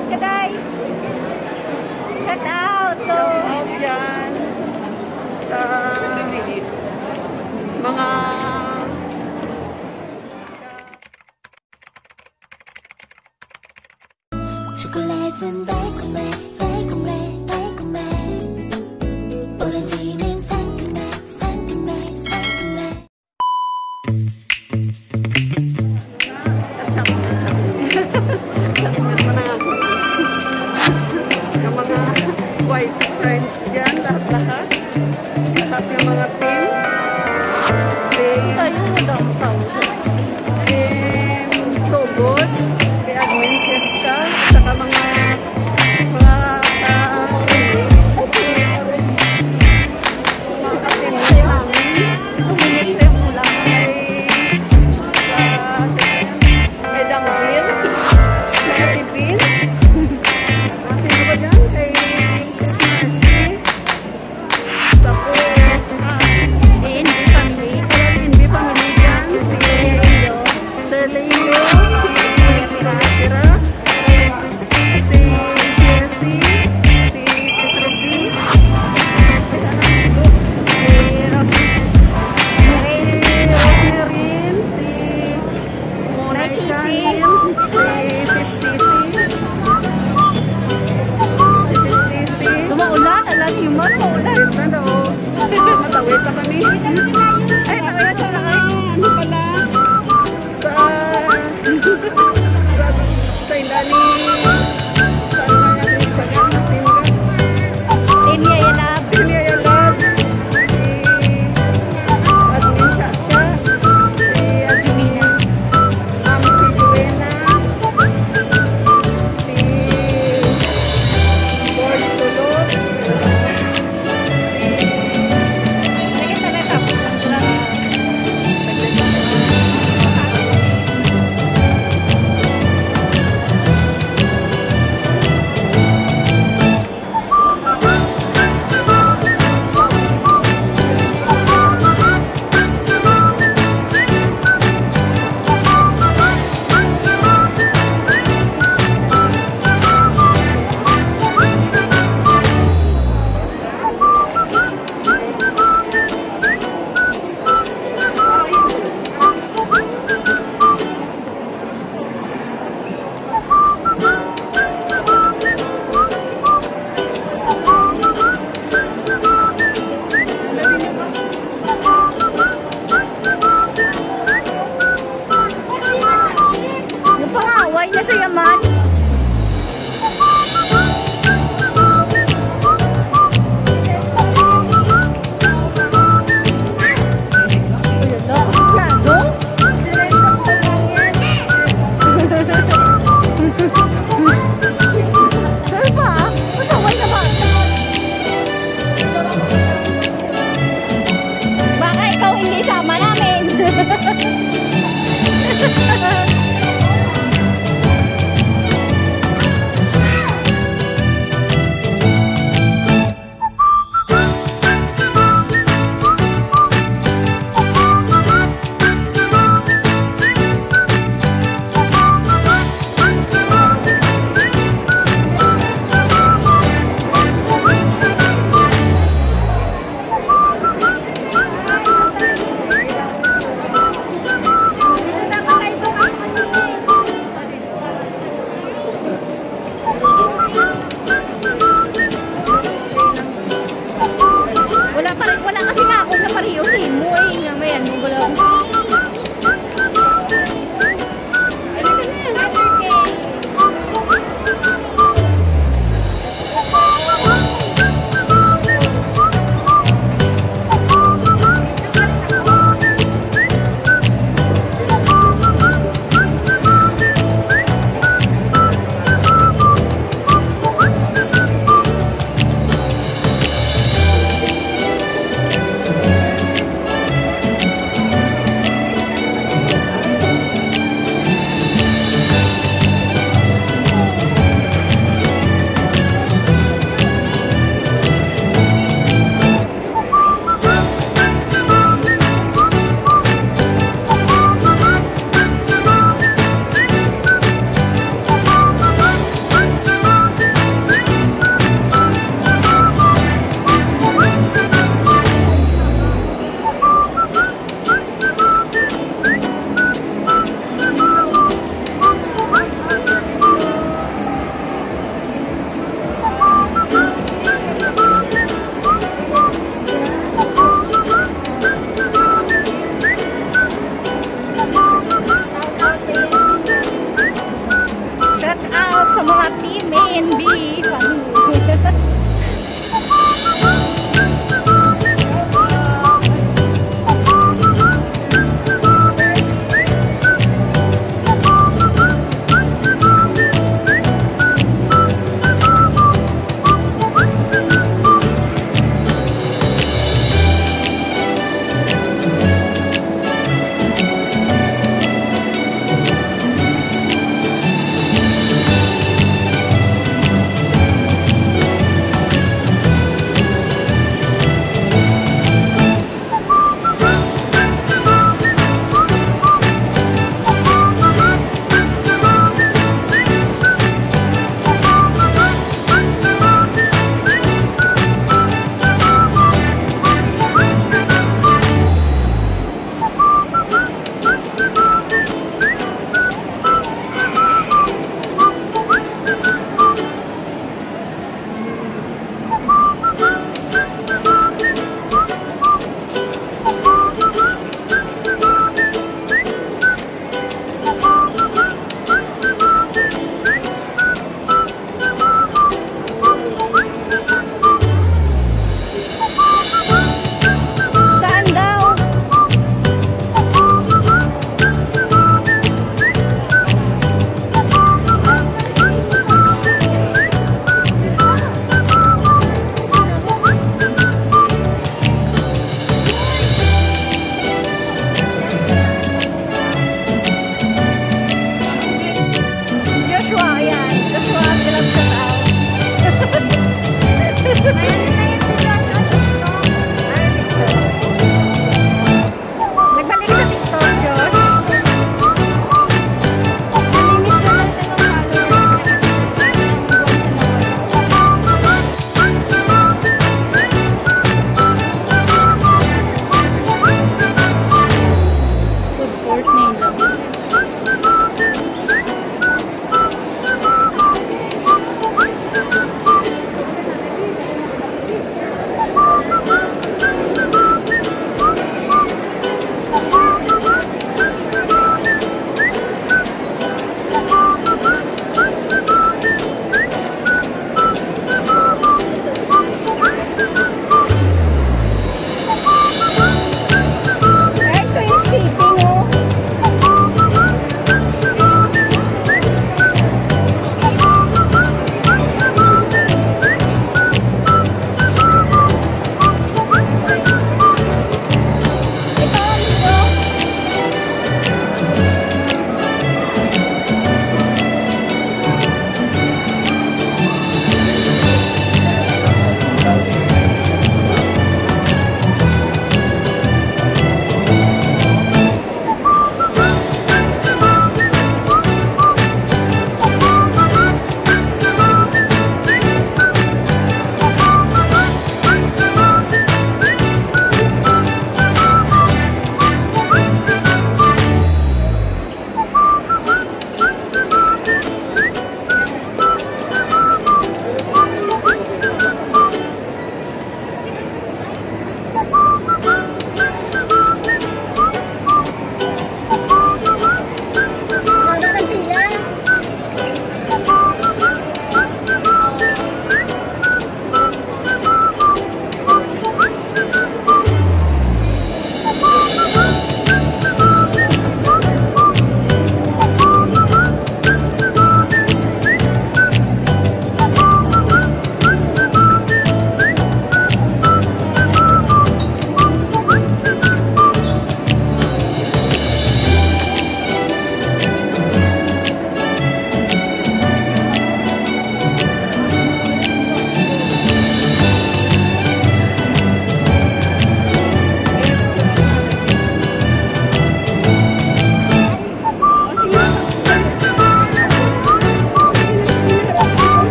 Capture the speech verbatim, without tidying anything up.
out ka, Day. Shout out. So, shout out yan sa mga 초콜릿은 달콤해 달콤해 달콤해 오렌지는 상큼해 상큼해 상큼해 yung mga white friends dyan, lahat-lahat lahat yung mga team tayo na daw ang team so good kay Admin Fiesta at saka mga mga mga katinli namin Sumunod sa yung ulang. kay Dangbir kay Ate Vince sino ba dyan? Kay Sis Mercy tapos In the family. hindi family dyan si Sir Leo si Tiras si Jersey si Sis Ruby Si Rosy. si Rosemary si Monay Chanil si Sis Tisi si Sis Tisi Dumaulan. Alam niyo mo, maulan. Ganda daw. Matawid pa kami. Ay, nakaya sa nakaya. Ano pala? Sa... sa... sa ilani... sa ano nga yung sa gano'n? Tinga? Tinya Yalab. Tinga Yalab. Si... Admin Chacha. Si Admin... Um, si Joanna. Si... Board Tulog. Sige, sana tapos lang lang. Yung pangaway niya sa yaman.